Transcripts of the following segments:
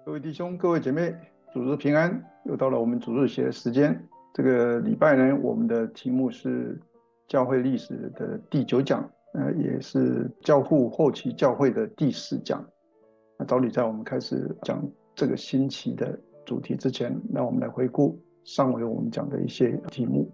各位弟兄、各位姐妹，主日平安！又到了我们主日学的时间。这个礼拜呢，我们的题目是教会历史的第9讲，也是教父后期教会的第4讲。那照理在我们开始讲这个新期的主题之前，让我们来回顾上回我们讲的一些题目。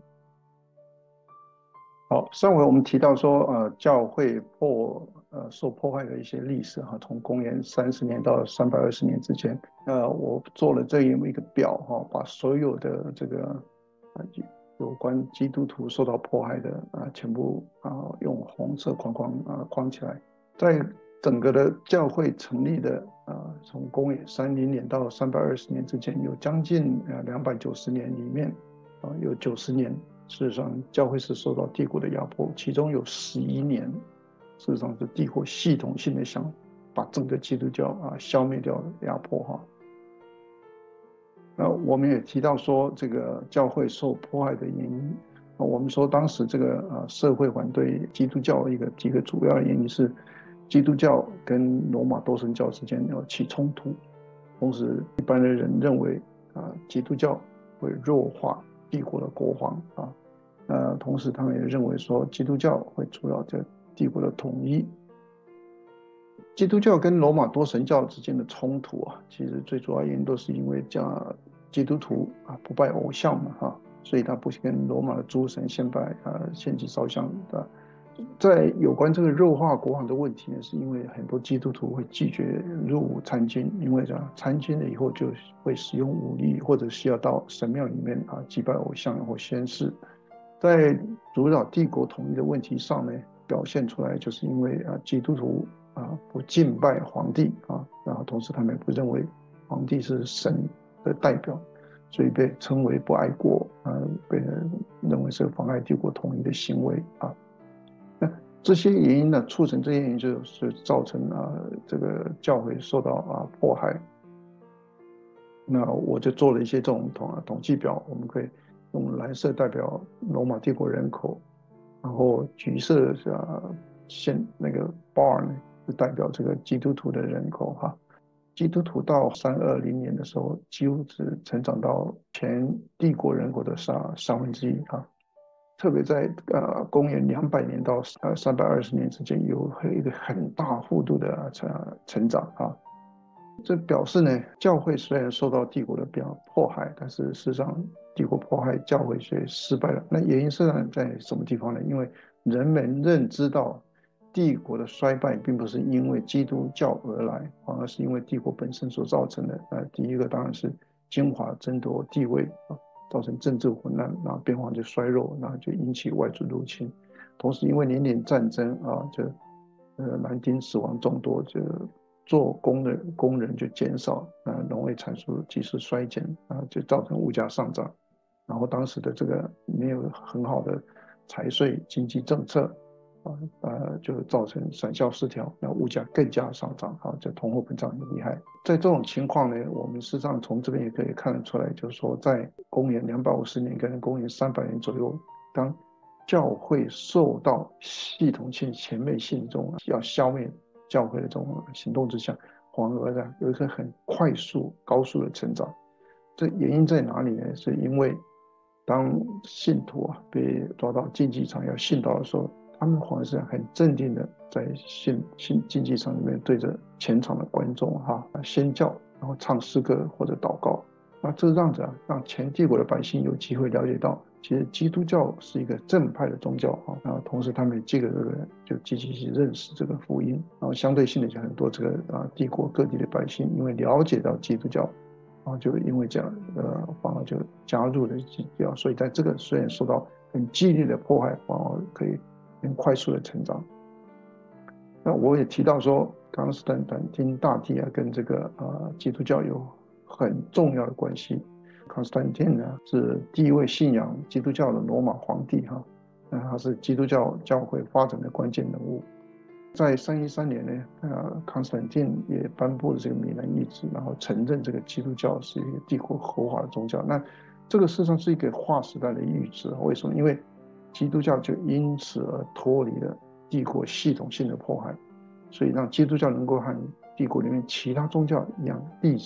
好，上回我们提到说，教会受迫害的一些历史哈，从公元30年到320年之间，我做了这样一个表哈，把所有的这个有关基督徒受到迫害的全部用红色框框起来，在整个的教会成立的从公元30年到320年之间，有将近290年里面有90年。事实上，教会是受到帝国的压迫，其中有11年，事实上是帝国系统性的想把整个基督教消灭掉的压迫哈。那我们也提到说，这个教会受迫害的原因，我们说当时这个社会反对基督教几个主要的原因是，基督教跟罗马多神教之间要起冲突，同时一般的人认为基督教会弱化帝国的国防同时他们也认为说基督教会阻挠这帝国的统一。基督教跟罗马多神教之间的冲突其实最主要原因都是因为基督徒不拜偶像嘛所以他不跟罗马的诸神献拜献祭烧香的。在有关这个弱化国防的问题呢，是因为很多基督徒会拒绝入伍参军，因为参军了以后就会使用武力，或者是要到神庙里面祭拜偶像或宣誓。在阻扰帝国统一的问题上呢，表现出来就是因为基督徒不敬拜皇帝然后同时他们也不认为皇帝是神的代表，所以被称为不爱国被人认为是妨碍帝国统一的行为那这些原因呢，促成这些原因就是造成这个教会受到迫害。那我就做了一些这种统计表，我们可以用蓝色代表罗马帝国人口，然后橘色那个 bar 呢是代表这个基督徒的人口基督徒到320年的时候，几乎只成长到全帝国人口的1/3特别在公元200年到320年之间，有一个很大幅度的成长这表示呢，教会虽然受到帝国的迫害，但是事实上帝国迫害教会却失败了。那原因是在什么地方呢？因为人们认知到帝国的衰败并不是因为基督教而来，反而是因为帝国本身所造成的。第一个当然是精华争夺地位造成政治混乱，然后边防就衰弱，然后就引起外族入侵。同时因为年年战争男丁死亡众多，做工的工人就减少，农业产出急速衰减就造成物价上涨。然后当时的这个没有很好的财税经济政策就造成产销失调，那物价更加上涨这通货膨胀很厉害。在这种情况呢，我们事实上从这边也可以看得出来，就是说在公元250年跟公元300年左右，当教会受到系统性前辈性中要消灭教会的这种行动之下，反而呢有一个很快速高速的成长。这原因在哪里呢？是因为当信徒被抓到竞技场要信道的时候，他们反而是很镇定的在竞技场里面对着全场的观众宣教，然后唱诗歌或者祷告。那这让全帝国的百姓有机会了解到，其实基督教是一个正派的宗教然后同时他们这个人就积极去认识这个福音，然后相对性的就很多这个帝国各地的百姓因为了解到基督教就因为这样反而就加入了基督教，所以在这个虽然受到很激烈的迫害，反而可以很快速的成长。那我也提到说，康斯坦丁大帝跟这个基督教有很重要的关系。康斯坦丁呢是第一位信仰基督教的罗马皇帝他是基督教教会发展的关键人物。在313年呢，康斯坦丁也颁布了这个米兰议制，然后承认这个基督教是一个帝国合法的宗教。那这个事实上是一个划时代的预制，为什么？因为基督教就因此而脱离了帝国系统性的迫害，所以让基督教能够和帝国里面其他宗教一样立身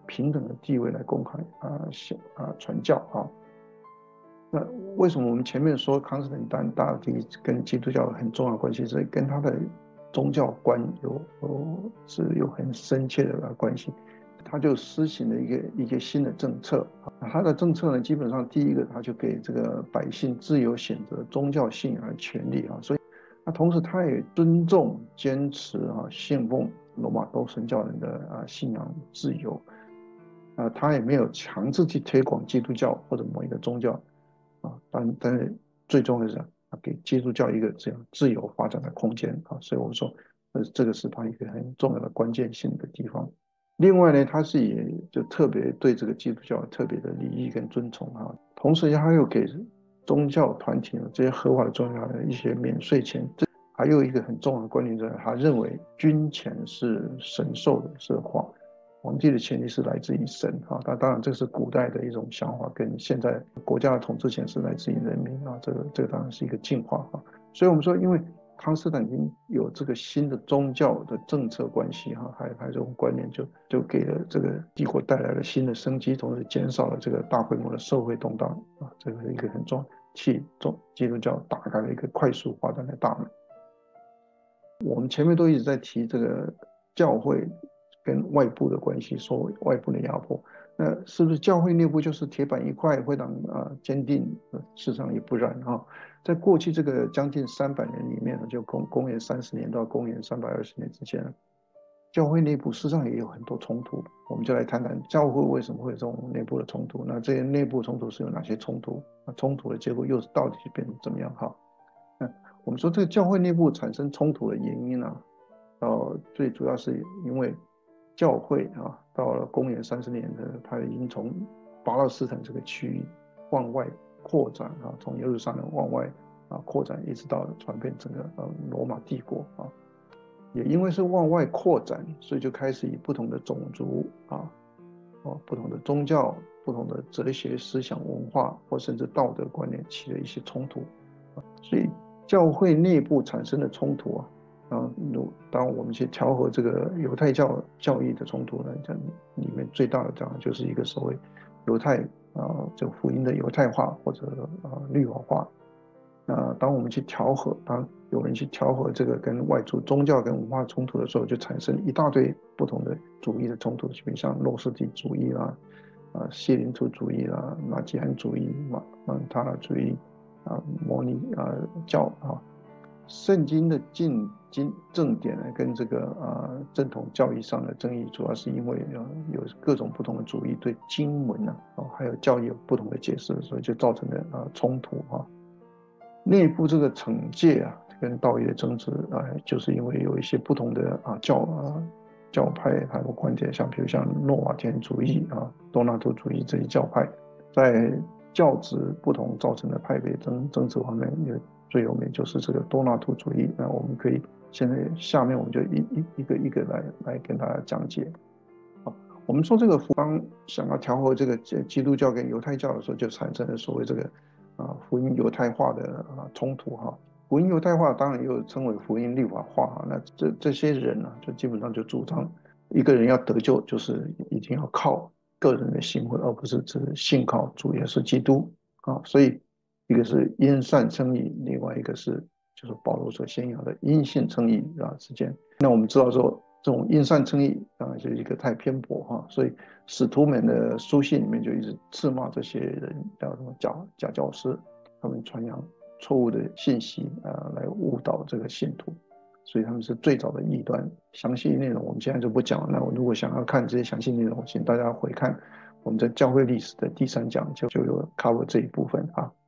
平等的地位来公开传教啊。那为什么我们前面说康斯坦丁大帝跟基督教很重要的关系，是跟他的宗教观是有很深切的关系。他就施行了一个新的政策，他的政策呢，基本上第一个他就给这个百姓自由选择宗教信仰的权利啊，所以那同时他也尊重坚持信奉罗马东神教人的信仰自由，他也没有强制去推广基督教或者某一个宗教但是最重要的是给基督教一个这样自由发展的空间所以我说这个是他一个很重要的关键性的地方。另外呢，他是也就特别对这个基督教特别的礼仪跟尊崇同时他又给宗教团体这些合法的宗教的一些免税钱。还有一个很重要的观念就是他认为军钱是神授的，是皇帝的权力是来自于神当然这是古代的一种想法，跟现在国家的统治权是来自于人民这个当然是一个进化所以我们说，因为康斯坦丁有这个新的宗教的政策关系还有这种观念就给了这个帝国带来了新的生机，同时减少了这个大规模的社会动荡这个是一个很重要，替基督教打开了一个快速发展的大门。我们前面都一直在提这个教会跟外部的关系，说外部的压迫，那是不是教会内部就是铁板一块，非常坚定？事实上也不然在过去这个将近300年里面就公元30年到公元320年之间，教会内部事实上也有很多冲突。我们就来谈谈教会为什么会有这种内部的冲突，那这些内部冲突是有哪些冲突？冲突的结果又是到底变成怎么样我们说这个教会内部产生冲突的原因最主要是因为教会到了公元30年它已经从巴勒斯坦这个区域往外扩展从耶路撒冷往外扩展，一直到传遍整个罗马帝国也因为是往外扩展，所以就开始以不同的种族不同的宗教、不同的哲学思想文化或甚至道德观念起了一些冲突所以教会内部产生的冲突当我们去调和这个犹太教义的冲突呢，这里面最大的当然就是一个所谓犹太这个福音的犹太化或者律法化。当我们去调和，当有人去调和这个跟外族宗教跟文化冲突的时候，就产生一大堆不同的主义的冲突，比如像诺斯底主义啦、谢林图主义啦、马基安主义、曼塔拉主义摩尼教圣经的正典呢，跟这个正统教义上的争议，主要是因为有各种不同的主义对经文还有教义有不同的解释，所以就造成了冲突内部这个惩戒跟道义的争执就是因为有一些不同的教派还有观点，比如像诺瓦天主义多纳图主义这些教派，在教旨不同造成的派别争执方面，最有名就是这个多纳图主义。那我们可以下面我们就一个一个来跟大家讲解。我们说这个当想要调和这个基督教跟犹太教的时候，就产生了所谓这个福音犹太化的冲突福音犹太化当然又称为福音律法化那这些人就基本上就主张一个人要得救，就是一定要靠个人的行为，而不是只信靠主耶稣基督所以一个是因善称义，另外一个是就是保罗所宣扬的因信称义之间。那我们知道说这种因善称义当然就是一个太偏颇所以使徒们的书信里面就一直斥骂这些人叫什么假教师，他们传扬错误的信息来误导这个信徒，所以他们是最早的异端。详细内容我们现在就不讲了，那我如果想要看这些详细内容，请大家回看我们在教会历史的第3讲就有 cover 这一部分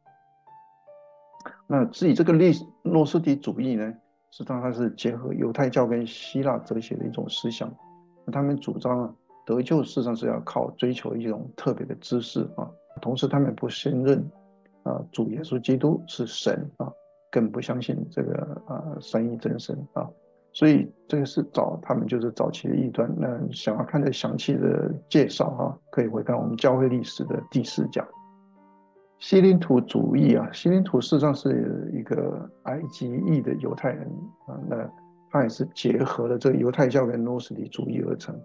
那至于这个诺斯底主义呢，实际上它是结合犹太教跟希腊哲学的一种思想。他们主张得救事实上是要靠追求一种特别的知识同时他们不信任主耶稣基督是神更不相信这个三一真神所以这个是他们就是早期的异端。那想要看这详细的介绍可以回看我们教会历史的第4讲。希林图主义希林图事实上是一个埃及裔的犹太人那他也是结合了这个犹太教跟诺斯底主义而成。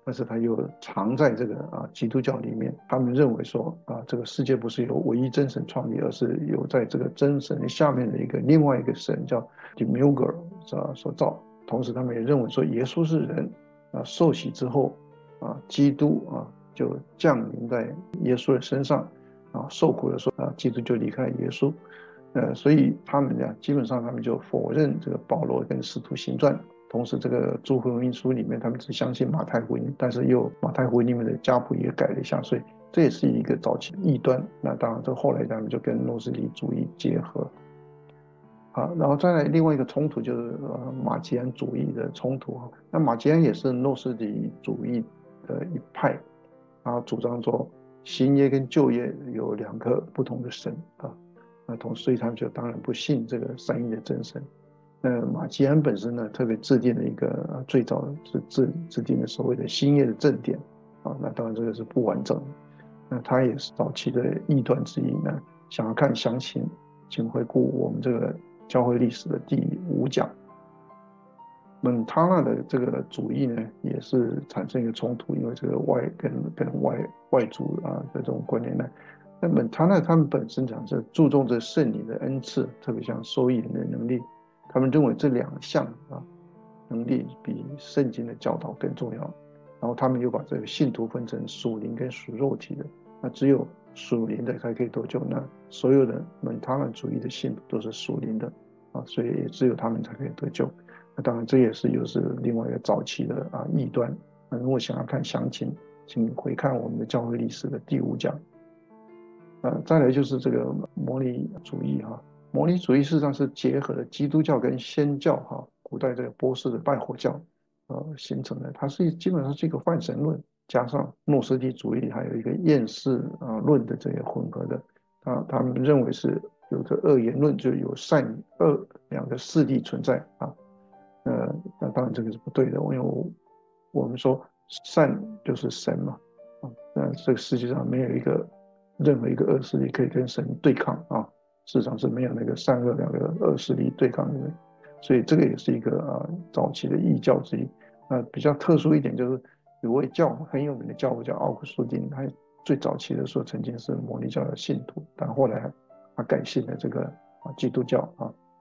但是它又藏在这个基督教里面。他们认为说这个世界不是由唯一真神创立，而是有在这个真神下面的另外一个神叫 Demurger 所造。同时他们也认为说耶稣是人受洗之后基督就降临在耶稣的身上受苦的时候基督就离开耶稣。所以他们基本上他们就否认这个保罗跟使徒行传，同时这个诸福音书里面他们只相信马太福音，但是马太福音里面的家谱也改了一下，所以这也是一个早期的异端。那当然这后来他们就跟诺斯底主义结合。然后再来另外一个冲突就是马吉安主义的冲突。那马吉安也是诺斯底主义的一派，主张说新约跟旧约有两个不同的神所以他们就当然不信这个三一的真神。马基安本身呢，特别制定了一个最早是制定了所谓的新约的正典那当然这个是不完整的。那他也是早期的异端之一呢。想要看详情，请回顾我们这个教会历史的第5讲。蒙塔纳的这个主义呢，也是产生一个冲突，因为这个外族的这种观念呢。那蒙塔纳他们本身讲是注重这圣灵的恩赐，特别像收益人的能力，他们认为这两项能力比圣经的教导更重要。然后他们又把这个信徒分成属灵跟属肉体的，那只有属灵的才可以得救。那所有的蒙塔纳主义的信徒都是属灵的所以也只有他们才可以得救。那当然这也是又是另外一个早期的异端。如果想要看详情，请回看我们的教会历史的第5讲。再来就是这个摩尼主义摩尼主义事实上是结合了基督教跟仙教古代这个波斯的拜火教形成的。它基本上是一个幻神论，加上诺斯底主义，还有一个厌世论的这些混合的。他们认为是有个二元论，就有善恶两个势力存在那当然这个是不对的，因为我们说善就是神嘛那这个世界上没有任何一个恶势力可以跟神对抗事实上是没有那个善恶两个恶势力对抗的。所以这个也是一个早期的异教之一。比较特殊一点就是有位很有名的教父叫奥古斯丁，他最早期的时候曾经是摩尼教的信徒，但后来他改信了这个基督教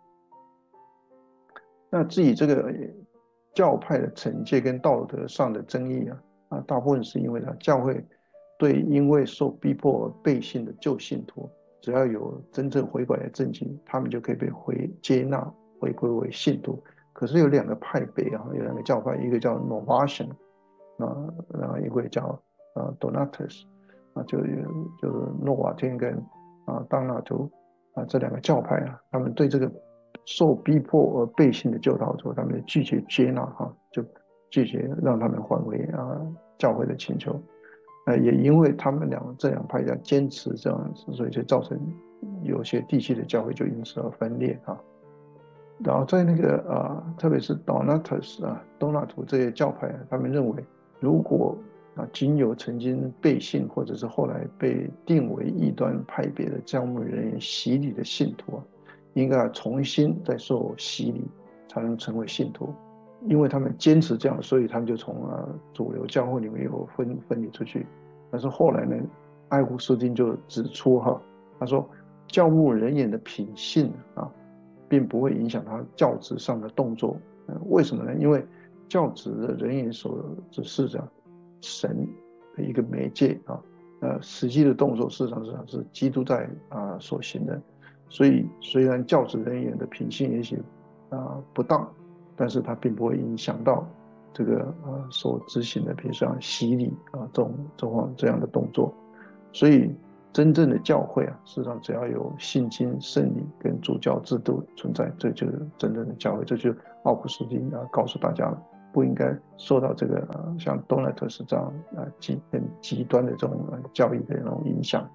那至于这个教派的惩戒跟道德上的争议大部分是因为教会对因为受逼迫而背信的旧信徒，只要有真正悔改的证据，他们就可以被接纳回归为信徒。可是有2个派别有2个教派，一个叫 Novatian 然后一个叫Donatus 就是诺瓦天跟当纳图这2个教派他们对这个受逼迫而背信的旧道徒，他们拒绝接纳就拒绝让他们还回教会的请求。也因为他们这两派坚持这样子，所以就造成有些地区的教会就因此而分裂然后在那个特别是 Donatus 多纳图这些教派他们认为，如果仅有曾经背信或者是后来被定为异端派别的教牧人员洗礼的信徒应该重新再受洗礼才能成为信徒。因为他们坚持这样，所以他们就从主流教会里面有分离出去。但是后来呢，爱胡斯丁就指出他说教牧人员的品性并不会影响他教职上的动作。为什么呢？因为教职的人员所只是神的一个媒介实际的动作事实上是基督在所行的。所以虽然教职人员的品性也许不当，但是它并不会影响到这个所执行的，比如像洗礼这样的动作。所以真正的教会事实上只要有信经、圣礼跟主教制度存在，这就是真正的教会。这就是奥古斯丁告诉大家不应该受到这个像多纳特斯这样很极端的这种教义的那种影响。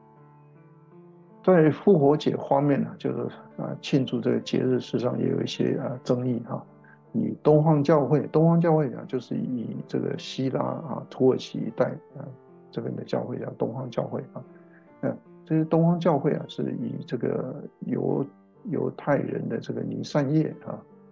在复活节方面呢，就是庆祝这个节日，事实上也有一些争议以东方教会就是以这个希腊土耳其一带这边的教会叫东方教会这些东方教会是以这个犹太人的这个尼散夜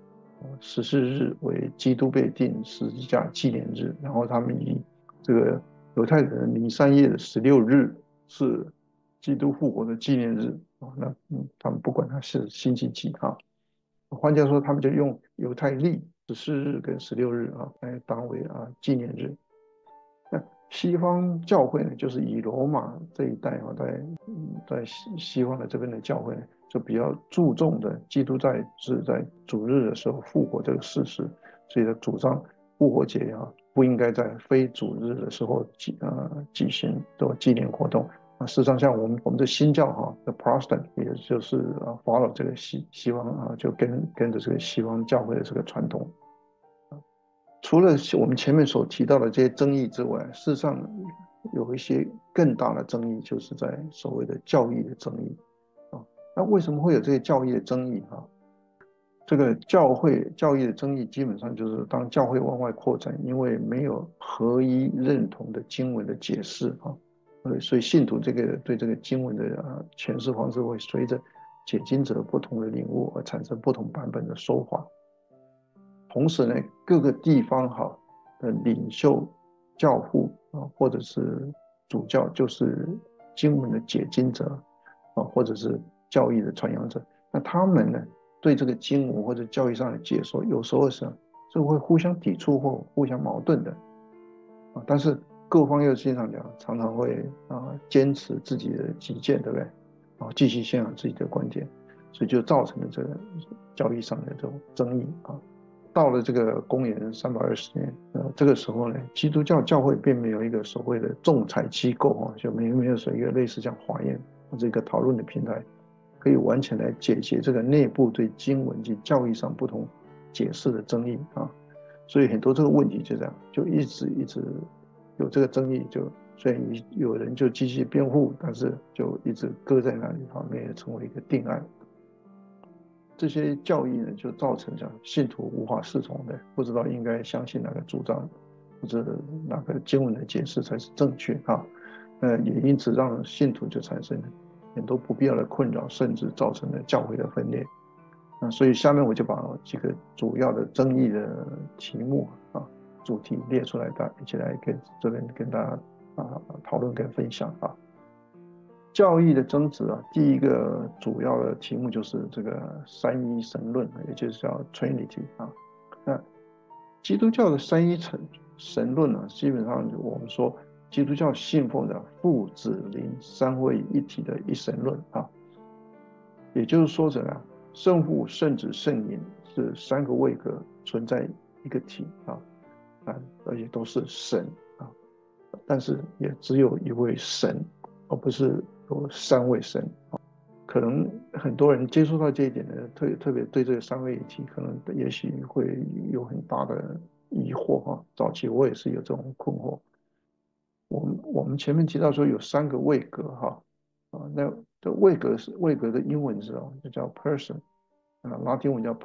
14日为基督被钉十字架纪念日，然后他们以这个犹太人尼散夜的16日是基督复活的纪念日啊。那他们不管它是星期几啊，换句话说，他们就用犹太历14日跟16日啊来当为纪念日。那西方教会呢，就是以罗马这一带啊，在西方的这边的教会呢，就比较注重的基督是在主日的时候复活这个事实，所以他主张复活节不应该在非主日的时候举行做纪念活动。事实上，像我们的新教的 Protestant，也就是follow 这个西方就跟着这个西方教会的这个传统。除了我们前面所提到的这些争议之外，事实上有一些更大的争议，就是在所谓的教义的争议啊。那为什么会有这些教义的争议啊？这个教义的争议，基本上就是当教会往外扩展，因为没有合一认同的经文的解释啊，所以信徒对这个经文的诠释方式会随着解经者不同的领悟而产生不同版本的说法。同时呢，各个地方的领袖、教父或者是主教，就是经文的解经者或者是教义的传扬者，那他们呢，对这个经文或者教义上的解说，有时候是会互相抵触或互相矛盾的但是各方又经常讲，常常会坚持自己的己见，对不对？继续宣扬自己的观点，所以就造成了这个教义上的这种争议到了这个公元320年，这个时候呢，基督教教会并没有一个所谓的仲裁机构就没有说一个类似像法院或者一个讨论的平台，可以完全来解决这个内部对经文及教义上不同解释的争议所以很多这个问题就这样，就一直有这个争议，虽然有人就积极辩护，但是就一直搁在那里没有成为一个定案。这些教义呢，就造成这样信徒无法适从的，不知道应该相信哪个主张，或者哪个经文的解释才是正确也因此让信徒就产生了很多不必要的困扰，甚至造成了教会的分裂。所以下面我就把几个主要的争议的题目主题列出来，一起来这边跟大家讨论跟分享教义的争执第一个主要的题目就是这个三一神论，也就是叫 Trinity 那基督教的三一神论基本上我们说基督教信奉的父子灵三位一体的一神论也就是说圣父、圣子、圣灵是三个位格存在一个体而且都是神但是也只有一位神，而不是有三位神可能很多人接触到这一点呢，特别对这个三位一体，可能也许会有很大的疑惑早期我也是有这种困惑。我们前面提到说有三个位格那这位格的英文字就叫 person 拉丁文叫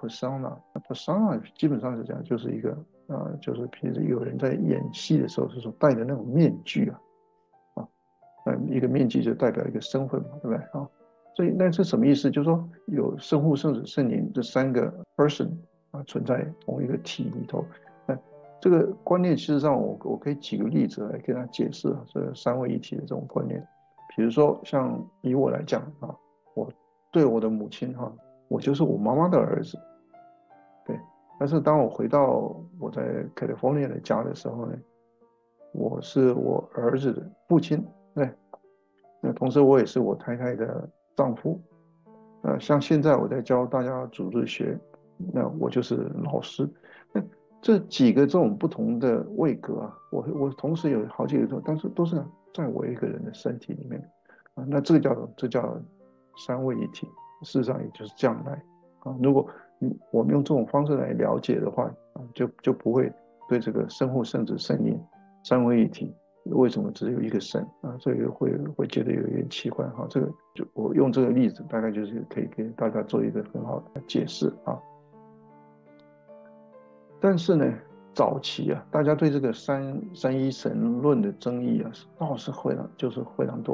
persona 基本上是这样，就是一个就是平时有人在演戏的时候是所戴的那种面具一个面具就代表一个身份嘛，对不对所以那是什么意思？就是说有圣父、圣子、圣灵这三个 person 存在同一个体里头。那这个观念，事实上我可以举个例子来跟他解释这三位一体的这种观念。比如说像以我来讲我对我的母亲我就是我妈妈的儿子，对。但是当我回到我在 California 的家的时候呢，我是我儿子的父亲，对。那同时我也是我太太的丈夫。像现在我在教大家主日学，那我就是老师。那这几个这种不同的位格我同时有好几个但是都是在我一个人的身体里面那这叫三位一体。事实上也就是这样来如果我们用这种方式来了解的话就不会对这个圣父、圣子、圣灵三位一体为什么只有一个神这个会觉得有一点奇怪这个我用这个例子大概就是可以给大家做一个很好的解释但是呢，早期大家对这个三一神论的争议倒是非常多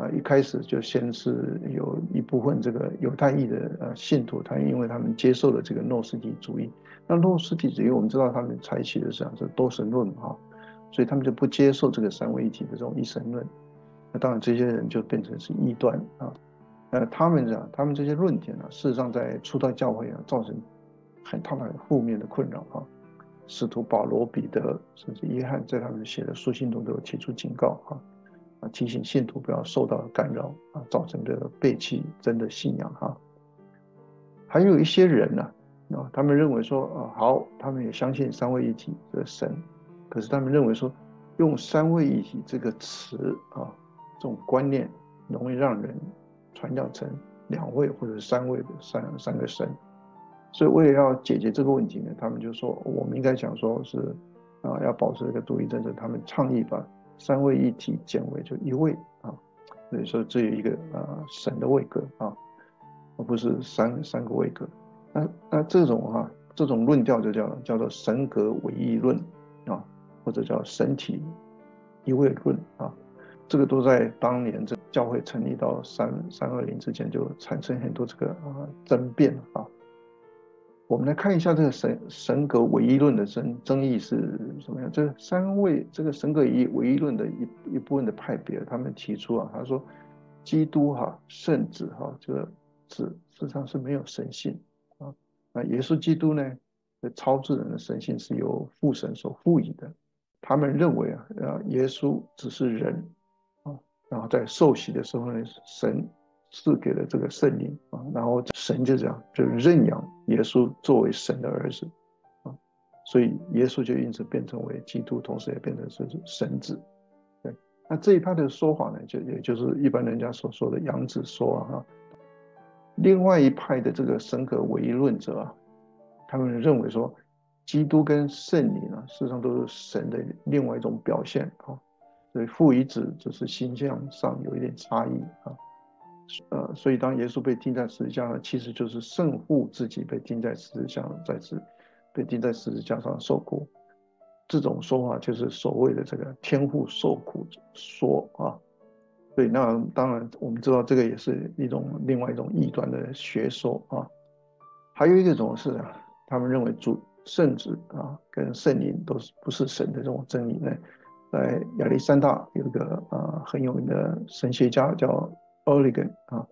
一开始就先是有一部分这个犹太裔的信徒，因为他们接受了这个诺斯底主义。那诺斯底主义我们知道他们采取的是多神论哈，所以他们就不接受这个三位一体的这种一神论。那当然这些人就变成是异端啊。他们这些论点事实上在初代教会造成很大的负面的困扰啊。使徒保罗、彼得甚至约翰在他们写的书信中都有提出警告提醒信徒不要受到干扰造成的背弃真的信仰还有一些人他们认为说好，他们也相信三位一体的神，可是他们认为说用三位一体这个词这种观念容易让人传讲成两位或者三位的三个神。所以为了要解决这个问题呢，他们就说我们应该讲说是要保持这个独一真神，他们倡议把三位一体减为就一位所以说只有一个神的位格而不是三个位格。那这种论调就叫做神格唯一论或者叫神体一位论这个都在当年这教会成立到320之间就产生很多这个争辩我们来看一下这个神格唯一论的争议是什么样。这这个神格唯一论的一部分的派别，他们提出他说基督圣子这个事实上是没有神性那耶稣基督呢超自然的神性是由父神所赋予的。他们认为耶稣只是人然后在受洗的时候呢，神赐给了这个圣灵然后神就这样就认养耶稣作为神的儿子所以耶稣就因此变成为基督，同时也变成是神子。对，那这一派的说法呢，也就是一般人家所说的养子说另外一派的这个神格唯一论者他们认为说，基督跟圣灵事实上都是神的另外一种表现所以父与子只是形象上有一点差异所以当耶稣被钉在十字架上，其实就是圣父自己被钉在十字架上，被钉在十字架上受苦。这种说法就是所谓的这个天父受苦说对，那当然我们知道这个也是另外一种异端的学说还有一种是他们认为圣子跟圣灵不是神的这种真理呢。在亚历山大有一个很有名的神学家叫 Origen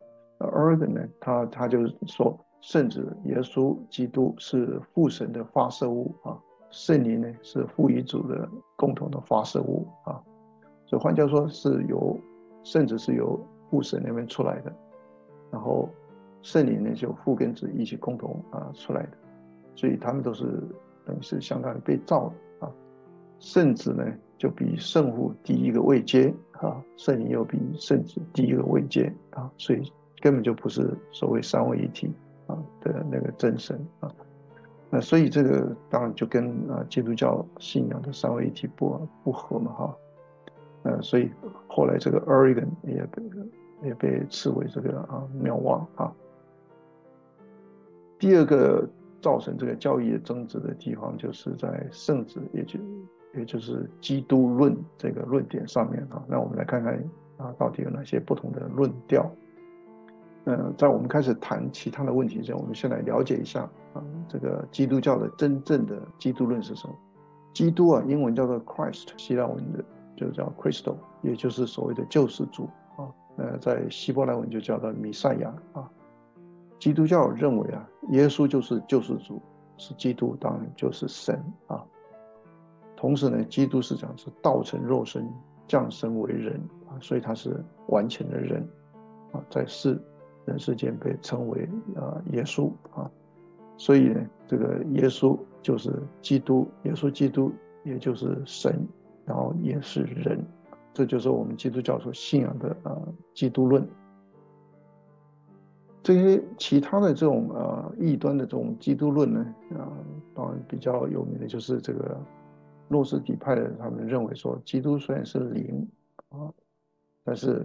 Origen 呢，他就是说圣子耶稣基督是父神的发射物圣灵呢是父与主的共同的发射物所以换句话说圣子是由父神那边出来的，然后圣灵呢就父跟子一起共同出来的，所以他们都是等于是相当于被造的圣子呢就比圣父低一个位阶圣灵又比圣子低一个位阶所以根本就不是所谓三位一体的那个真神那所以这个当然就跟基督教信仰的三位一体不合嘛所以后来这个 Origen 也被斥为这个谬妄第二个造成这个教义的争执的地方，就是在圣子，也就是基督论这个论点上面那我们来看看到底有哪些不同的论调。在我们开始谈其他的问题之前，我们先来了解一下这个基督教的真正的基督论是什么。基督英文叫做 Christ， 希腊文的就叫 Christo， 也就是所谓的救世主在希伯来文就叫做弥赛亚基督教认为耶稣就是救世主，是基督，当然就是神同时呢，基督是道成肉身，降生为人所以他是完全的人在人世间被称为耶稣所以呢，这个耶稣就是基督，耶稣基督也就是神，然后也是人，这就是我们基督教所信仰的基督论。这些其他的这种异端的这种基督论呢当然比较有名的就是这个诺斯底派的，他们认为说基督虽然是灵但是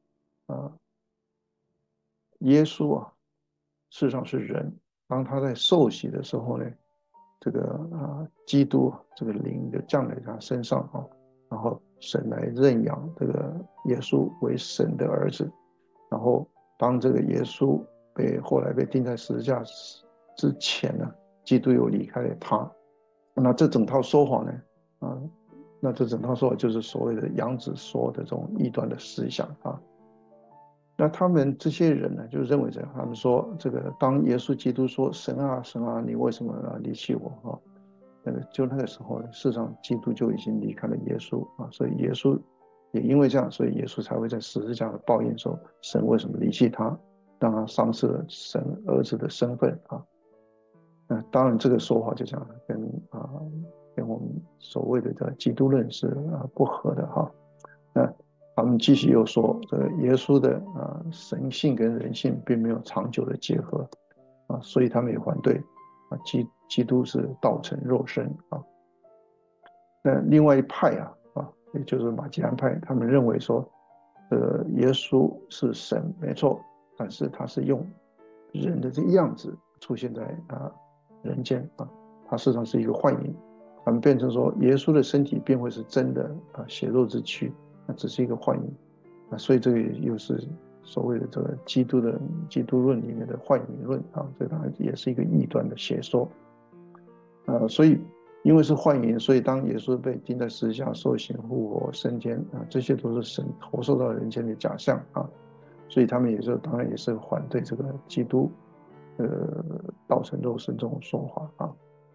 耶稣事实上是人。当他在受洗的时候呢，这个基督这个灵就降在他身上然然后神来认养这个耶稣为神的儿子，然后当这个耶稣后来被钉在十字架之前呢，基督又离开了他。那这整套说法呢，那这整套说法就是所谓的杨子说的这种异端的思想啊。那他们这些人呢，就认为这样，他们说这个当耶稣基督说神啊神啊，你为什么离弃我啊？那个时候呢，事实上基督就已经离开了耶稣啊，所以耶稣也因为这样，所以耶稣才会在十字架抱怨说神为什么离弃他，让他丧失了神儿子的身份啊。那当然这个说法就这样跟我们所谓的基督论是不合的哈。那他们继续又说，这个耶稣的神性跟人性并没有长久的结合所以他们也反对基督是道成肉身啊。那另外一派也就是马基安派，他们认为说，耶稣是神没错，但是他是用人的这个样子出现在人间他事实上是一个幻影。他们变成说，耶稣的身体便会是真的血肉之躯，那只是一个幻影所以这个又是所谓的这个基督论里面的幻影论这当然也是一个异端的邪说所以因为是幻影，所以当耶稣被钉在十字架受刑复活升天这些都是神投射到人间的假象所以他们当然也是反对这个基督道成肉身这种说法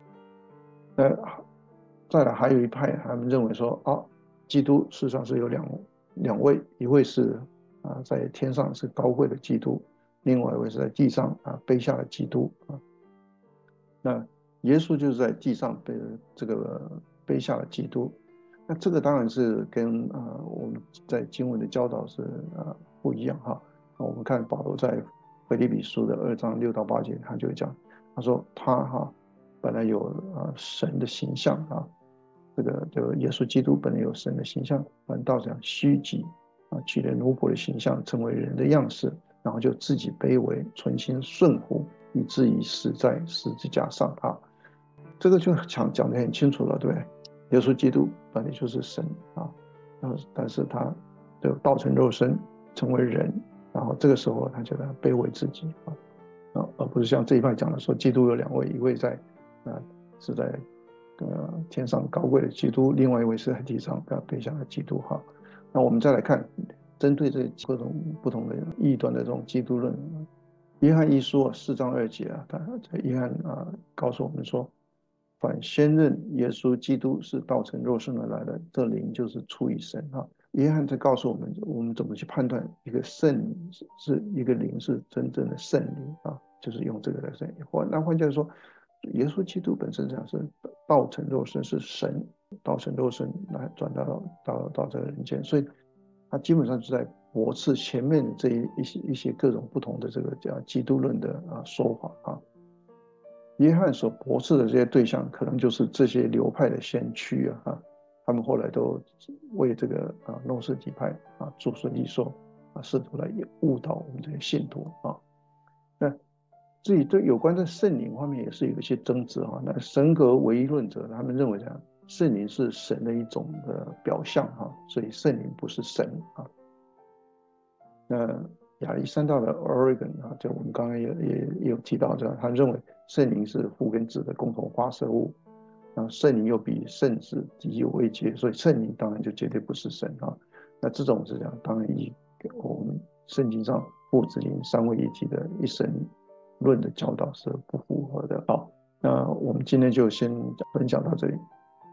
再来还有一派，他们认为说基督事实上是有两位，一位是在天上是高贵的基督，另外一位是在地上卑下的基督那耶稣就是在地上这个卑下的基督，那这个当然是跟我们在经文的教导是不一样我们看保罗在腓立比书的2章6到8节，他就讲，他说他本来有神的形象这个就耶稣基督本来有神的形象，反倒讲虚己取了奴仆的形象，成为人的样式，然后就自己卑微，存心顺服，以至于死在十字架上这个就讲得很清楚了，对不对？耶稣基督本来就是神但是他就道成肉身，成为人，然后这个时候他就卑微自己而不是像这一派讲的说，基督有两位，一位是在天上高贵的基督，另外一位是在地上卑下的基督那我们再来看，针对这各种不同的异端的这种基督论，约翰一书4章2节在约翰告诉我们说，反先认耶稣基督是道成肉身而来的，这灵就是出于神约翰在告诉我们怎么去判断一个圣灵是一个灵是真正的圣灵就是用这个来证那换句话说，耶稣基督本身讲是道成肉身，是神道成肉身来转到这个人间，所以他基本上就在驳斥前面的这一些各种不同的这个叫基督论的说法约翰所驳斥的这些对象，可能就是这些流派的先驱他们后来都为这个诺斯底派注顺利说试图来误导我们这些信徒那至于对有关的圣灵方面也是有一些争执那神格唯一论者他们认为圣灵是神的一种的表象所以圣灵不是神那亚历山大的 Origen 就我们刚刚也有提到他认为圣灵是父跟子的共同发射物圣灵又比圣子极有位阶，所以圣灵当然就绝对不是神那这种是这样，当然与我们圣经上父子灵三位一体的一神论的教导是不符合的那我们今天就先分享到这里。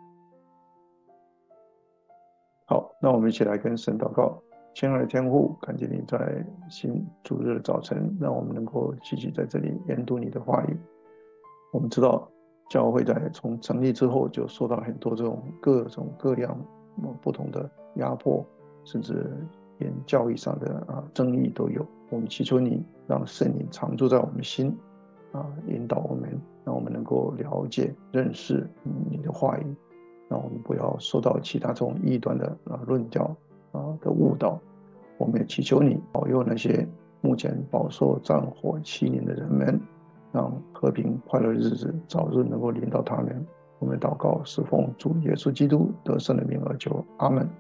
好，那我们一起来跟神祷告。亲爱的天父，感谢你在新主日的早晨，让我们能够继续在这里研读你的话语。我们知道教会在从成立之后就受到很多这种各种各样不同的压迫，甚至连教义上的争议都有。我们祈求你让圣灵常住在我们心引导我们，让我们能够了解认识你的话语，让我们不要受到其他这种异端的论调的误导。我们也祈求你保佑那些目前饱受战火欺凌的人们，让和平快乐的日子早日能够临到他们。 我们祷告是奉主耶稣基督得胜的名而求，阿门。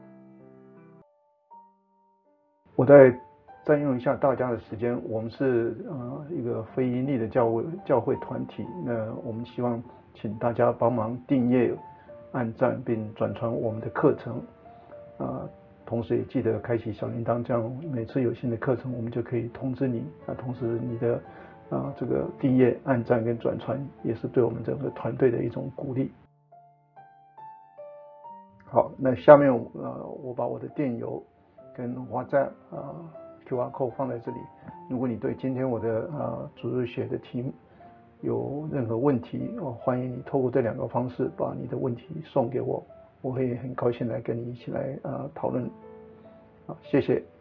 我再占用一下大家的时间，我们是一个非盈利的教会团体，那我们希望请大家帮忙订阅、按赞并转传我们的课程，同时也记得开启小铃铛，这样每次有新的课程我们就可以通知你。同时你的这个订阅、按赞跟转传也是对我们整个团队的一种鼓励。好，那下面我把我的电邮跟WhatsApp QR code 放在这里。如果你对今天我的主日学的题目有任何问题，欢迎你透过这2个方式把你的问题送给我，我会很高兴来跟你一起来讨论。好，谢谢。